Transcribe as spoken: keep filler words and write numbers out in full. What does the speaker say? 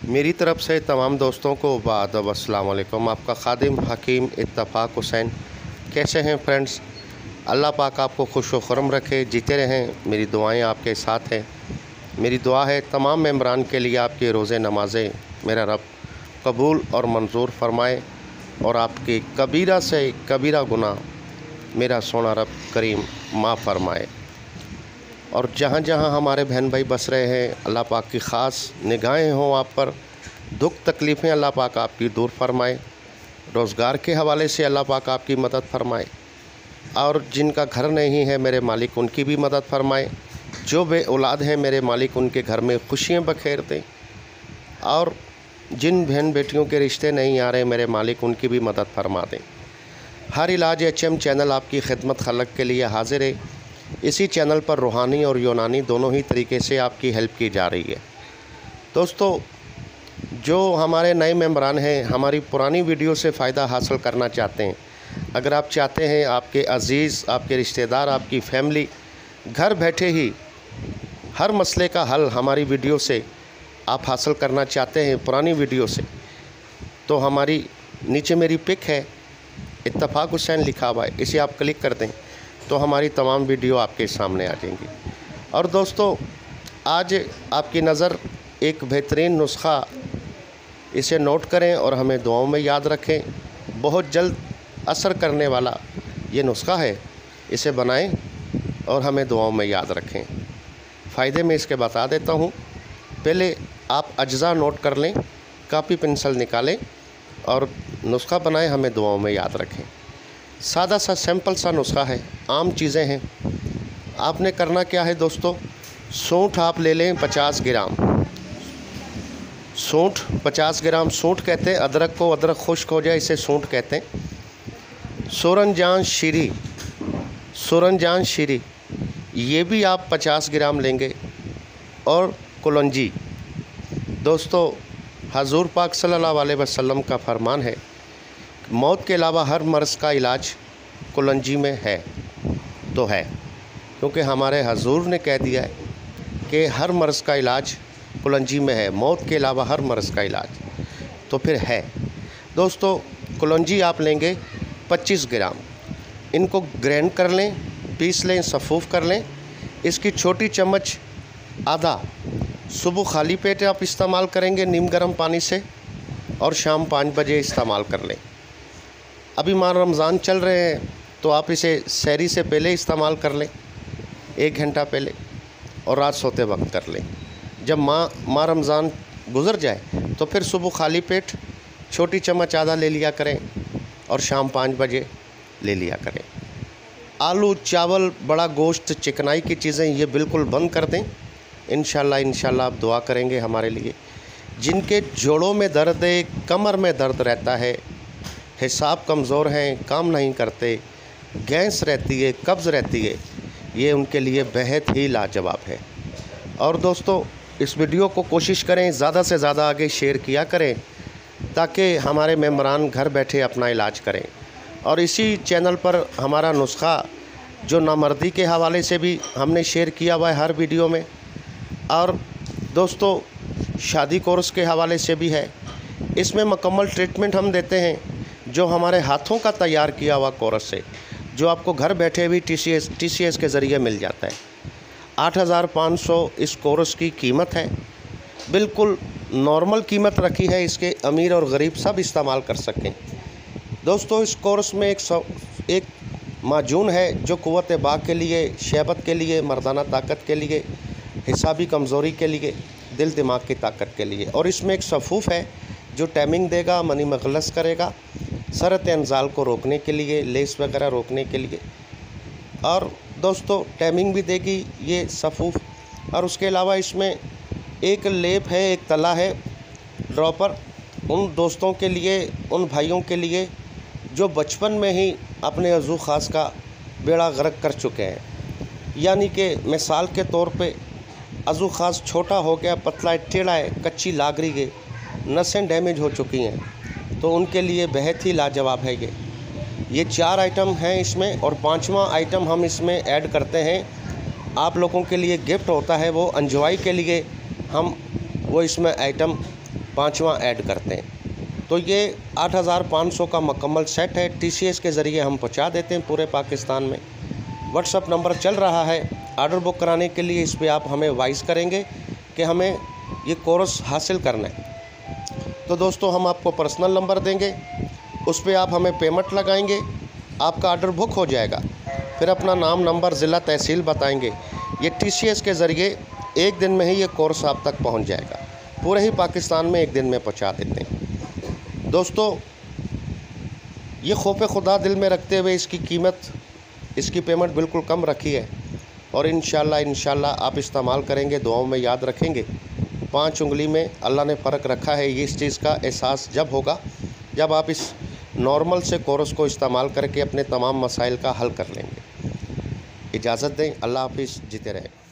मेरी तरफ़ से तमाम दोस्तों को बादब अस्सलाम वालेकुम। आपका खादिम हकीम इत्तफ़ाक़ हुसैन। कैसे हैं फ्रेंड्स? अल्लाह पाक आपको खुश व खुर्रम रखे, जीते रहें। मेरी दुआएं आपके साथ हैं। मेरी दुआ है तमाम मेम्बरान के लिए आपके रोज़े नमाज़ें मेरा रब कबूल और मंजूर फरमाए और आपके कबीरा से कबीरा गुनाह मेरा सोना रब करीम माफ़ फरमाए। और जहाँ जहाँ हमारे बहन भाई बस रहे हैं, अल्लाह पाक की ख़ास निगाहें हों आप पर। दुख तकलीफ़ें अल्लाह पाक आपकी दूर फरमाए। रोज़गार के हवाले से अल्लाह पाक आपकी मदद फरमाए। और जिनका घर नहीं है मेरे मालिक उनकी भी मदद फरमाए। जो बे औलाद हैं मेरे मालिक उनके घर में खुशियाँ बखेर दें। और जिन बहन बेटियों के रिश्ते नहीं आ रहे मेरे मालिक उनकी भी मदद फरमा दें। हर इलाज एच एम चैनल आपकी खिदमत खलक के लिए हाजिर है। इसी चैनल पर रूहानी और यूनानी दोनों ही तरीके से आपकी हेल्प की जा रही है। दोस्तों, जो हमारे नए मेम्बरान हैं, हमारी पुरानी वीडियो से फ़ायदा हासिल करना चाहते हैं, अगर आप चाहते हैं आपके अज़ीज़, आपके रिश्तेदार, आपकी फैमिली घर बैठे ही हर मसले का हल हमारी वीडियो से आप हासिल करना चाहते हैं पुरानी वीडियो से, तो हमारी नीचे मेरी पिक है, इत्तफ़ाक़ हुसैन लिखा हुआ है, इसे आप क्लिक कर दें तो हमारी तमाम वीडियो आपके सामने आ जाएंगी। और दोस्तों, आज आपकी नज़र एक बेहतरीन नुस्ख़ा, इसे नोट करें और हमें दुआओं में याद रखें। बहुत जल्द असर करने वाला ये नुस्ख़ा है, इसे बनाएं और हमें दुआओं में याद रखें। फ़ायदे में इसके बता देता हूँ। पहले आप अज्जा नोट कर लें, कापी पेंसिल निकालें और नुस्ख़ा बनाएं, हमें दुआओं में याद रखें। सादा सा सिंपल सा नुस्ख़ा है, आम चीज़ें हैं। आपने करना क्या है दोस्तों, सूंठ आप ले लें पचास ग्राम। सूंठ पचास ग्राम सूंठ कहते हैं अदरक को, अदरक खुश्क हो जाए इसे सूंठ कहते हैं। सूरनजान शीरी, सूरनजान शीरी ये भी आप पचास ग्राम लेंगे। और कुलंजी, दोस्तों हजूर पाक सल्लल्लाहु अलैहि वसल्लम का फरमान है, मौत के अलावा हर मर्ज़ का इलाज कुलंजी में है तो है, क्योंकि हमारे हजूर ने कह दिया है कि हर मर्ज़ का इलाज कुलंजी में है, मौत के अलावा हर मर्ज़ का इलाज, तो फिर है। दोस्तों, कुलंजी आप लेंगे पच्चीस ग्राम, इनको ग्राइंड कर लें, पीस लें, सफ़ूफ़ कर लें। इसकी छोटी चम्मच आधा सुबह खाली पेट आप इस्तेमाल करेंगे नीम गर्म पानी से, और शाम पाँच बजे इस्तेमाल कर लें। अभी माह रमज़ान चल रहे हैं तो आप इसे सहरी से पहले इस्तेमाल कर लें, एक घंटा पहले, और रात सोते वक्त कर लें। जब माह माह रमज़ान गुज़र जाए तो फिर सुबह खाली पेट छोटी चम्मच आधा ले लिया करें और शाम पाँच बजे ले लिया करें। आलू, चावल, बड़ा गोश्त, चिकनाई की चीज़ें ये बिल्कुल बंद कर दें। इंशाल्लाह इंशाल्लाह आप दुआ करेंगे हमारे लिए। जिनके जोड़ों में दर्द है, कमर में दर्द रहता है, हिसाब कमज़ोर हैं, काम नहीं करते, गैस रहती है, कब्ज़ रहती है, ये उनके लिए बेहद ही लाजवाब है। और दोस्तों, इस वीडियो को कोशिश करें ज़्यादा से ज़्यादा आगे शेयर किया करें, ताकि हमारे मेम्बरान घर बैठे अपना इलाज करें। और इसी चैनल पर हमारा नुस्ख़ा जो नामर्दी के हवाले से भी हमने शेयर किया हुआ है हर वीडियो में, और दोस्तों शादी कोर्स के हवाले से भी है। इसमें मुकम्मल ट्रीटमेंट हम देते हैं, जो हमारे हाथों का तैयार किया हुआ कोर्स है, जो आपको घर बैठे भी T C S T C S के ज़रिए मिल जाता है। आठ हज़ार पाँच सौ इस कोर्स की कीमत है, बिल्कुल नॉर्मल कीमत रखी है, इसके अमीर और गरीब सब इस्तेमाल कर सकें। दोस्तों, इस कोर्स में एक सौ एक माजून है जो क़ुव्वत बाक़ के लिए, शहबत के लिए, मर्दाना ताकत के लिए, हिसाबी कमज़ोरी के लिए, दिल दिमाग की ताकत के लिए। और इसमें एक सफ़ूफ़ है जो टाइमिंग देगा, मनी मखलस करेगा, सरत इंजाल को रोकने के लिए, लेस वगैरह रोकने के लिए। और दोस्तों टाइमिंग भी देगी ये सफ़ूफ़। और उसके अलावा इसमें एक लेप है, एक तला है ड्रॉपर, उन दोस्तों के लिए, उन भाइयों के लिए जो बचपन में ही अपने अज़ू ख़ास का बेड़ा गर्क कर चुके हैं। यानी कि मिसाल के तौर पे अज़ू ख़ास छोटा हो गया, पतला टेढ़ा है, कच्ची लाग रही है, नसें डैमेज हो चुकी हैं, तो उनके लिए बेहद ही लाजवाब है ये ये चार आइटम हैं इसमें। और पांचवा आइटम हम इसमें ऐड करते हैं, आप लोगों के लिए गिफ्ट होता है, वो एंजॉय के लिए हम वो इसमें आइटम पाँचवा ऐड करते हैं। तो ये आठ हज़ार पाँच सौ का मुकम्मल सेट है, टीसीएस के ज़रिए हम पहुंचा देते हैं पूरे पाकिस्तान में। व्हाट्सअप नंबर चल रहा है, ऑर्डर बुक कराने के लिए इस पर आप हमें वॉइस करेंगे कि हमें ये कोर्स हासिल करना है। तो दोस्तों हम आपको पर्सनल नंबर देंगे, उस पर आप हमें पेमेंट लगाएंगे, आपका ऑर्डर बुक हो जाएगा। फिर अपना नाम, नंबर, ज़िला, तहसील बताएंगे। ये टीसीएस के ज़रिए एक दिन में ही ये कोर्स आप तक पहुंच जाएगा। पूरे ही पाकिस्तान में एक दिन में पहुंचा देते हैं। दोस्तों ये खौफ खुदा दिल में रखते हुए इसकी कीमत, इसकी पेमेंट बिल्कुल कम रखी है और इंशाल्लाह इंशाल्लाह आप इस्तेमाल करेंगे, दुआओं में याद रखेंगे। पाँच उंगली में अल्लाह ने फ़र्क रखा है, ये इस चीज़ का एहसास जब होगा जब आप इस नॉर्मल से कोर्स को इस्तेमाल करके अपने तमाम मसाइल का हल कर लेंगे। इजाज़त दें, अल्लाह हाफिज़, जीते रहें।